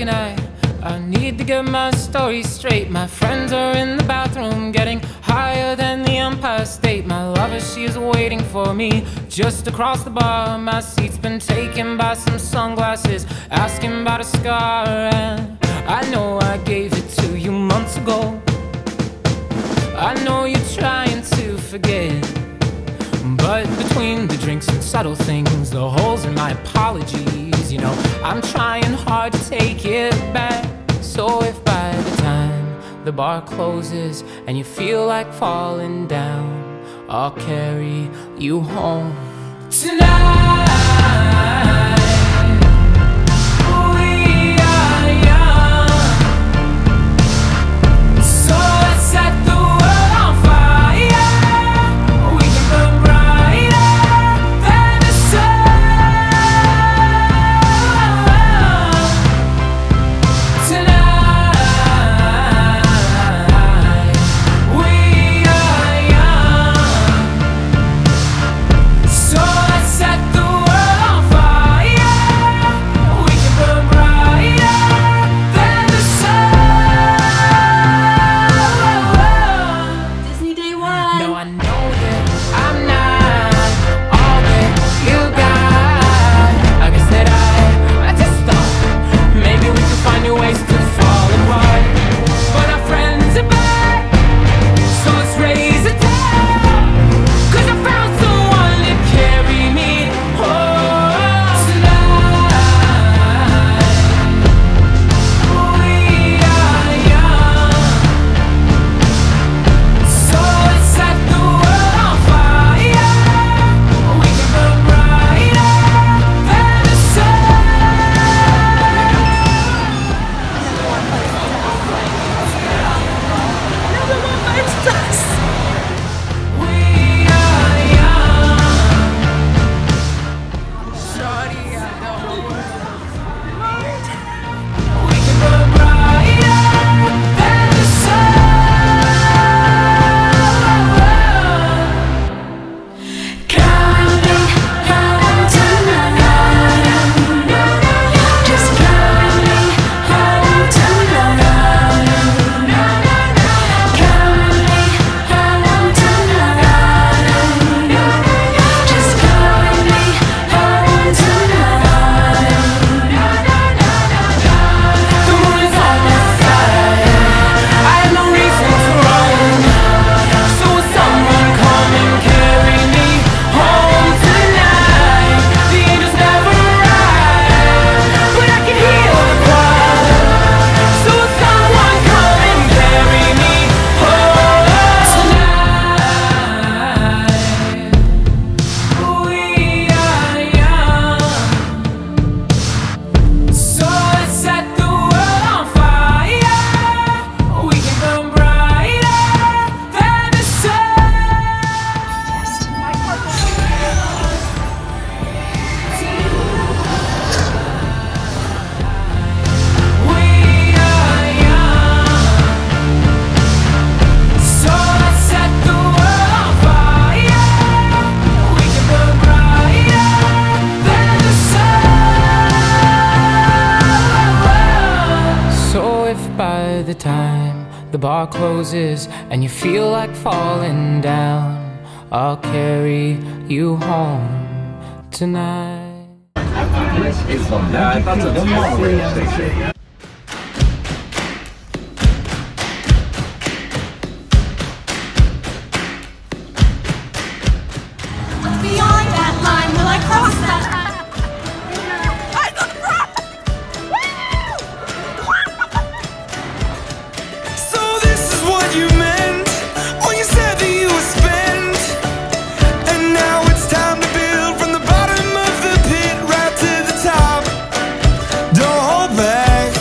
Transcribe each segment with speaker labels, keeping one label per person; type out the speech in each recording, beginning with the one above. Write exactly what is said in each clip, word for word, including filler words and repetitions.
Speaker 1: and I I need to get my story straight. My friends are in the bathroom getting higher than the Empire State. My lover, she is waiting for me just across the bar. My seat's been taken by some sunglasses asking about a scar. And I know I gave it to you months ago. I know you're trying to forget, but between the drinks and subtle things, the holes in my apologies, you know, I'm trying hard to take it back. So if by the time the bar closes and you feel like falling down, I'll carry you home tonight. We are young, so let's set the world on fire. We can burn brighter than the sun tonight. We are young, so let's set the world on fire. We can burn brighter than the sun.
Speaker 2: Disney Day One.
Speaker 1: No, I know that I'm not all that you got. I guess that I, I just thought maybe we could find new ways to fall apart. But our friends are back, so let's raise a toast. 'Cause I found someone to carry me home tonight. We are young, so let's set the world on fire. We can burn brighter than the sun.
Speaker 2: Number one bites dust.
Speaker 1: We are young. Shawty, I know. We can burn brighter than the sun.
Speaker 2: Coming home tonight. Just coming home tonight. Coming home tonight. Just coming home tonight.
Speaker 1: The moon is on my side. I have no reason to run. So will someone come and carry me home tonight? The angels never arrive, but I can hear the choir. So will someone come and carry me home tonight? We are young, so let's set the world on fire. We can burn brighter than the sun. We are young, so let's set the world on fire. We can burn brighter than the sun. So if by the time the bar closes and you feel like falling down, I'll carry you home tonight.
Speaker 2: What's beyond that line? Will I cross that? I got the prop.
Speaker 3: So this is what you meant when you said that you would spend. And now it's time to build from the bottom of the pit right to the top. Don't hold back.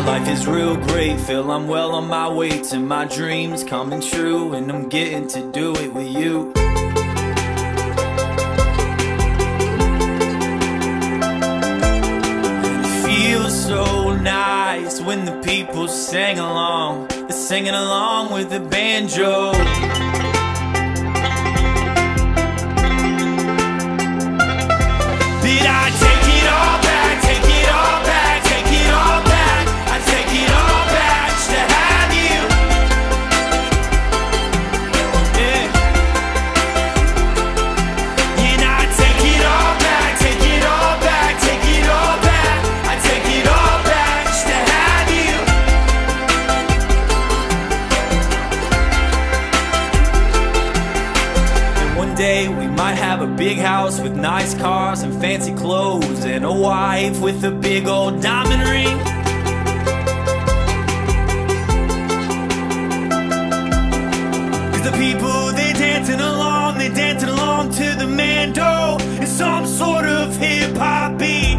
Speaker 4: life is real great, feel I'm well on my way to my dreams coming true, and I'm getting to do it with you. And it feels so nice when the people sing along, they're singing along with the banjo. Did I take it all back, take it all back, take it all back? I take it all back just to have you. Yeah. And I take it all back, take it all back, take it all back. I take it all back just to have you. And one day we might have a big house with nice cars and fancy clothes, and a wife with a big old diamond ring. Cause the people, they dancing along, they dancing along to the mando. It's some sort of hip-hop beat.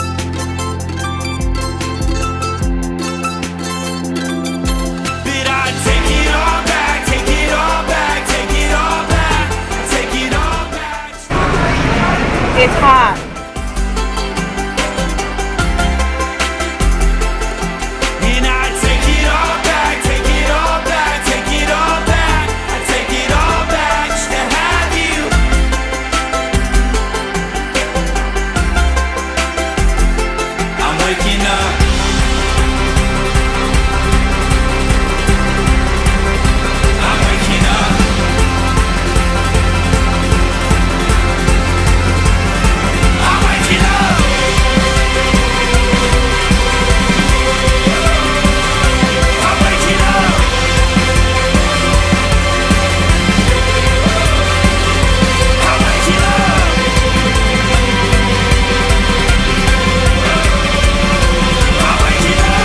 Speaker 4: Did I take it all back, take it all back, take it all back? I take it all back.
Speaker 2: It's hot.
Speaker 4: And I take it all back, take it all back, take it all back. I take it all back just to have you. I'm waking up. I'm waking up. I'm waking up. I'm waking up. I'm waking up. I'm waking up.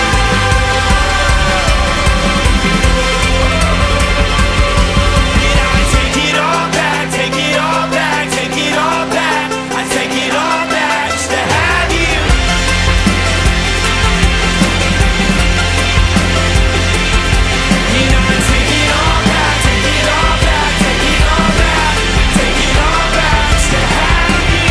Speaker 4: Did I take it all back, take it all back, take it all back? I take it all back just to have you. Did I take it all back, take it all back, take it all back? Take it all back just to have you.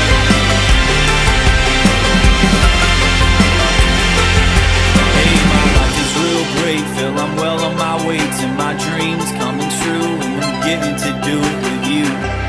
Speaker 4: Hey, my life is real great, feel I'm well on my way to my dreams coming true, and I'm getting to do it with you.